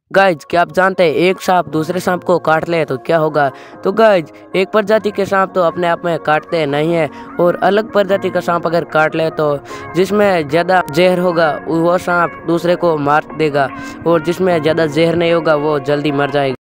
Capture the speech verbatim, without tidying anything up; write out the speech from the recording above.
Guys क्या आप जानते हैं एक सांप दूसरे सांप को काट ले तो क्या होगा। तो गाइज एक प्रजाति के सांप तो अपने आप में काटते नहीं है और अलग प्रजाति का सांप अगर काट ले तो जिसमें ज़्यादा जहर होगा वो सांप दूसरे को मार देगा और जिसमें ज़्यादा जहर नहीं होगा वो जल्दी मर जाएगा।